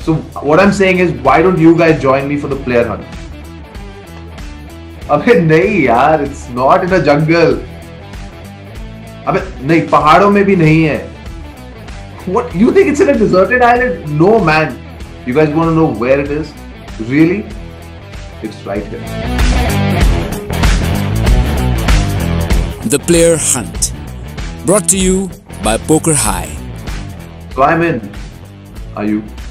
So what I'm saying is, why don't you guys join me for the player hunt? अबे नहीं यार, it's not in a jungle. अबे नहीं, पहाड़ों में भी नहीं है. What, you think it's in a deserted island? No man. You guys want to know where it is? Really? It's right here. The Player Hunt, brought to you by Poker High. So I'm in. Are you?